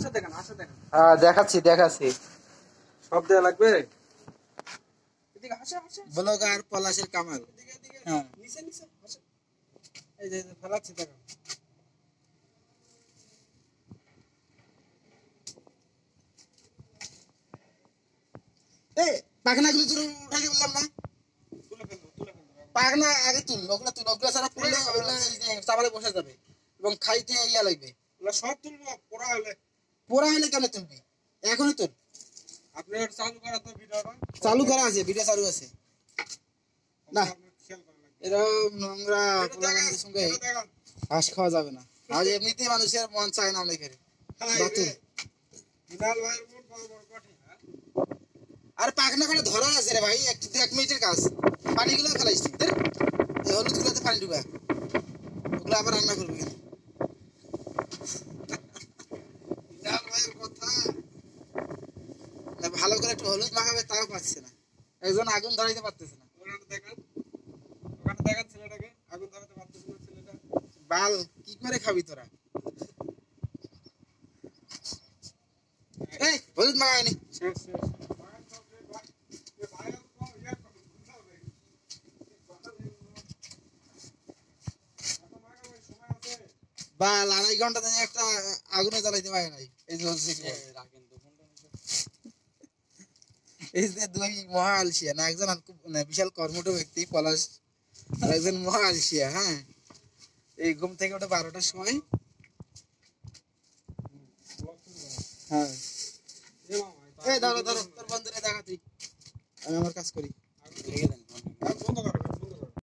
হ্যাঁ দেখাচ্ছি দেখাচ্ছি সব দেয়া লাগবে ব্লগার পলাশের কামাল হ্যাঁ এই যে ফেলাচ্ছি দেখো এই পাখনাগুলো তুই উঠাই বললাম না পাখনা আগে তুল ওগুলো ছাড়া পুরো চাবালে বসে যাবে এবং খাইতে ইয়া লাগবে ওগুলো সব তুলবো পোড়া হলে কেন তুলবি এখনই তুল আপনি চালু করা তো ভিডিওটা চালু করা আছে ভিডিও চালু আছে না খেয়াল করা লাগবে এরকম নোংরা পোলাগানদের সঙ্গে ঘাস খাওয়া যাবে না আজ এমনিতেই মানুষের মন চায় না অনেক বাতুল বিনাল ভাইয়ের মন বড় কঠিন আর পাখনা করে ধরা আছে রে ভাই এক মিনিটের কাজ পানিগুলো খেলাইছি এই হলুদ গুলোতে পানি ঢুকা ওগুলো আবার রান্না করবি কিন্তু বিনাল ভাইয়ের কথা না ভালো করে একটু হলুদ মাখাবে তাও পাচ্ছে না একজন আগুন ধরাইতে পারতেছে না ওখানে দেখান ছেলেটাকে আগুন ধরাতে পারতেছিল ছেলেটা বাল কি করে খাবি তোরা এই হলুদ মাখায়নি শেষ বাল আড়াই ঘন্টা ধরে একটা আগুনে জ্বালাইতে পারে নাই এই জ্বলছে এই যে দুই মহা আলসিয়া না একজন বিশাল কর্মঠ ব্যক্তি পলাশ আর একজন মহা আলসিয়া হ্যাঁ এই ঘুম থেকে ওটা 12টার সময় হ্যাঁ এই ধরো তোর বন্ধুরে দেখা তুই আমি আমার কাজ করি